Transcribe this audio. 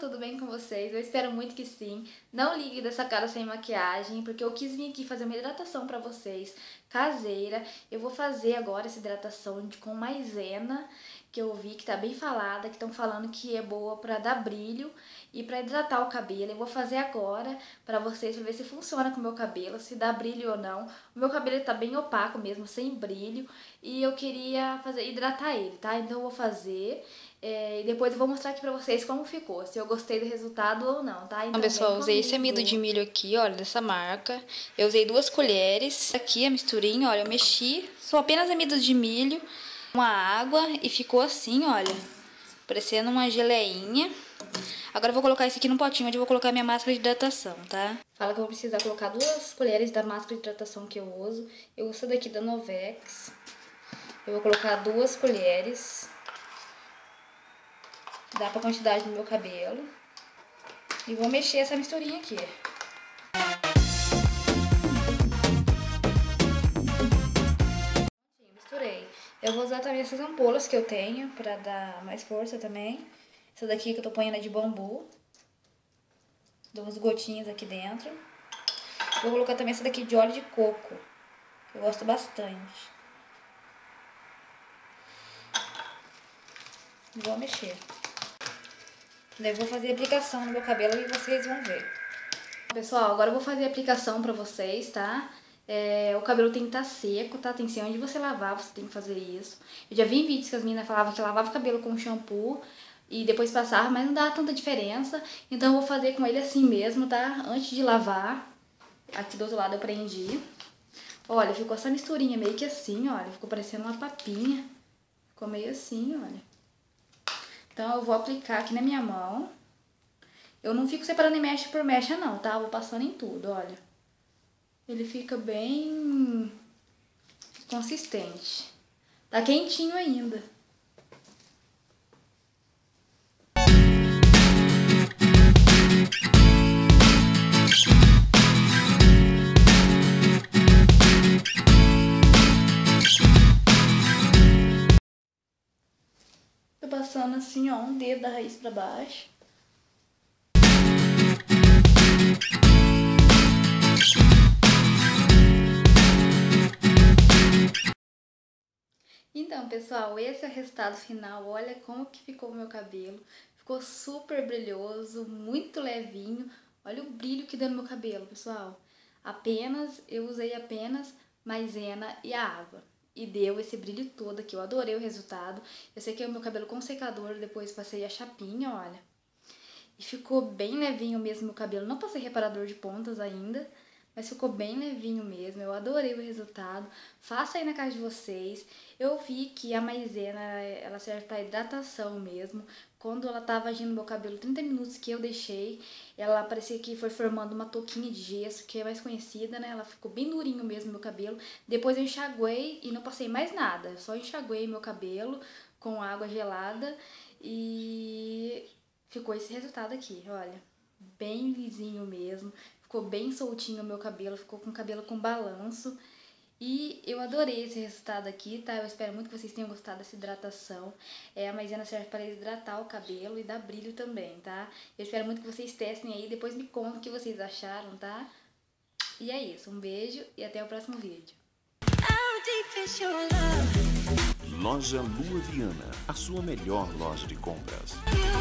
tudo bem com vocês? Eu espero muito que sim. Não ligue dessa cara sem maquiagem, porque eu quis vir aqui fazer uma hidratação pra vocês, caseira. Eu vou fazer agora essa hidratação com maisena, que eu vi que tá bem falada, que estão falando que é boa pra dar brilho e pra hidratar o cabelo. Eu vou fazer agora pra vocês, pra ver se funciona com o meu cabelo, se dá brilho ou não. O meu cabelo tá bem opaco mesmo, sem brilho, e eu queria hidratar ele, tá? Então eu vou fazer... e depois eu vou mostrar aqui pra vocês como ficou, se eu gostei do resultado ou não, tá? Então, pessoal, usei esse amido de milho aqui, olha, dessa marca. Eu usei 2 colheres. Aqui a misturinha, olha, eu mexi. São apenas amido de milho, uma água e ficou assim, olha, parecendo uma geleinha. Agora eu vou colocar isso aqui no potinho, onde eu vou colocar minha máscara de hidratação, tá? Fala que eu vou precisar colocar 2 colheres da máscara de hidratação que eu uso. Eu uso essa daqui da Novex. Eu vou colocar 2 colheres. Dá pra quantidade do meu cabelo. E vou mexer essa misturinha aqui. Misturei. Eu vou usar também essas ampolas que eu tenho pra dar mais força também. Essa daqui que eu tô ponhando é de bambu. Dou umas gotinhas aqui dentro. Vou colocar também essa daqui de óleo de coco. Eu gosto bastante. Vou mexer. Daí eu vou fazer a aplicação no meu cabelo e vocês vão ver. Pessoal, agora eu vou fazer a aplicação pra vocês, tá? O cabelo tem que estar seco, tá? Tem que ser onde você lavar, você tem que fazer isso. Eu já vi em vídeos que as meninas falavam que lavava o cabelo com shampoo e depois passava, mas não dá tanta diferença. Então eu vou fazer com ele assim mesmo, tá? Antes de lavar. Aqui do outro lado eu prendi. Olha, ficou essa misturinha meio que assim, olha. Ficou parecendo uma papinha. Ficou meio assim, olha. Então eu vou aplicar aqui na minha mão. Eu não fico separando em mecha por mecha não, tá? Eu vou passando em tudo, olha. Ele fica bem consistente. Tá quentinho ainda. Tô passando assim, ó, um dedo da raiz pra baixo. Então, pessoal, esse é o resultado final. Olha como que ficou o meu cabelo. Ficou super brilhoso, muito levinho. Olha o brilho que deu no meu cabelo, pessoal. Eu usei apenas maisena e a água. E deu esse brilho todo aqui. Eu adorei o resultado. Eu sequei o meu cabelo com secador, depois passei a chapinha, olha. E ficou bem levinho mesmo meu cabelo. Não passei reparador de pontas ainda, mas ficou bem levinho mesmo. Eu adorei o resultado. Faça aí na casa de vocês. Eu vi que a maisena, ela serve para hidratação mesmo. Quando ela tava agindo no meu cabelo, 30 minutos que eu deixei, ela parecia que foi formando uma touquinha de gesso, que é mais conhecida, né? Ela ficou bem durinho mesmo no meu cabelo. Depois eu enxaguei e não passei mais nada. Só enxaguei meu cabelo com água gelada e ficou esse resultado aqui, olha. Bem lisinho mesmo. Ficou bem soltinho o meu cabelo, ficou com o cabelo com balanço. E eu adorei esse resultado aqui, tá? Eu espero muito que vocês tenham gostado dessa hidratação. A maisena serve para hidratar o cabelo e dar brilho também, tá? Eu espero muito que vocês testem aí, depois me contem o que vocês acharam, tá? E é isso, um beijo e até o próximo vídeo. Loja Lua Viana, a sua melhor loja de compras.